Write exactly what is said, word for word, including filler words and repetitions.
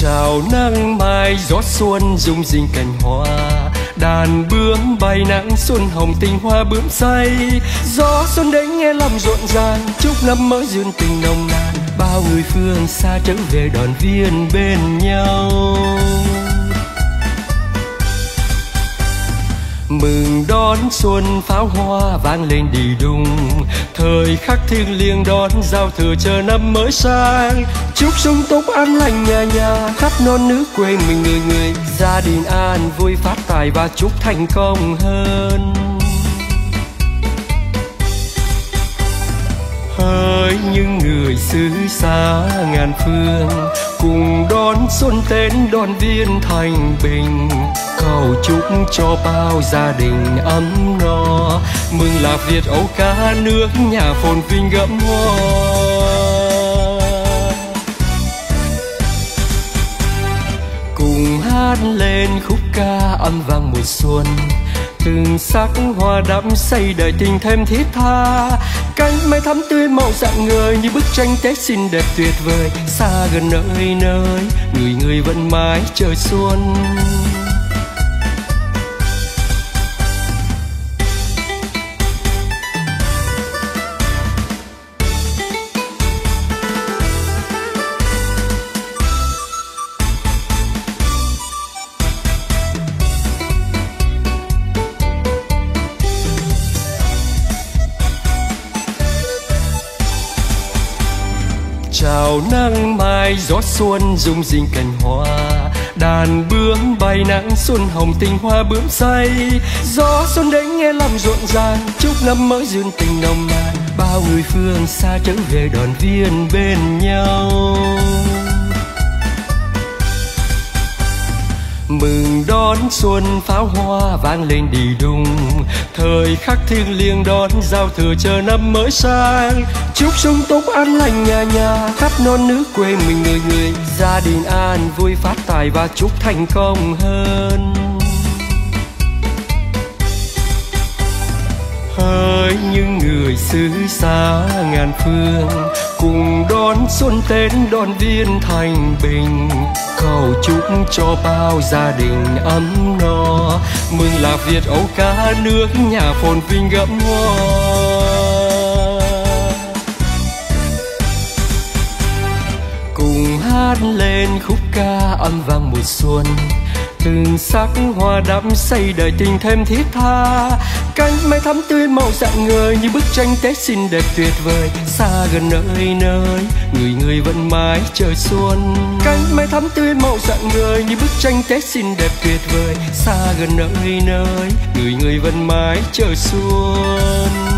Chào nắng mai gió xuân rung rinh cành hoa, đàn bướm bay nắng xuân hồng tình hoa bướm say. Gió xuân đến nghe lòng rộn ràng, chúc năm mới duyên tình nồng nàn, bao người phương xa trở về đoàn viên bên nhau. Mừng đón xuân pháo hoa vang lên đi đùng, thời khắc thiêng liêng đón giao thừa chờ năm mới sang. Chúc sung túc an lành nhà nhà, khắp non nước quê mình người người, gia đình an vui phát tài và chúc thành công hơn. Hỡi những người xứ xa ngàn phương, cùng đón xuân tết đoàn viên thành bình, cầu chúc cho bao gia đình ấm no, mừng là Việt Âu cả nước nhà phồn vinh gẫm hoa. Cùng hát lên khúc ca âm vang mùa xuân, từng sắc hoa đắm say đời tình thêm thiết tha. Cánh mai thắm tươi màu rạng ngời như bức tranh Tết xinh đẹp tuyệt vời, xa gần nơi nơi người người vẫn mãi chờ xuân. Chào nắng mai gió xuân rung rinh cành hoa, đàn bướm bay nắng xuân hồng tình hoa bướm say. Gió xuân đến nghe lòng rộn ràng, chúc năm mới duyên tình nồng nàn, bao người phương xa trở về đoàn viên bên nhau. Mừng đón xuân pháo hoa vang lên đi đùng, thời khắc thiêng liêng đón giao thừa chờ năm mới sang. Chúc sung túc an lành nhà nhà, khắp non nước quê mình người người, gia đình an vui phát tài và chúc thành công hơn. Hỡi những người xứ xa ngàn phương, cùng đón xuân tết đoàn viên thành bình, cầu chúc cho bao gia đình ấm no, mừng là Việt Âu cả nước nhà phồn vinh gẫm hoa. Cùng hát lên khúc ca âm vang mùa xuân, từng sắc hoa đắm say đời tình thêm thiết tha. Cánh mai thắm tươi màu rạng ngời như bức tranh Tết xinh đẹp tuyệt vời, xa gần nơi nơi người người vẫn mãi chờ xuân. Cánh mai thắm tươi màu rạng ngời như bức tranh Tết xinh đẹp tuyệt vời, xa gần nơi nơi người người vẫn mãi chờ xuân.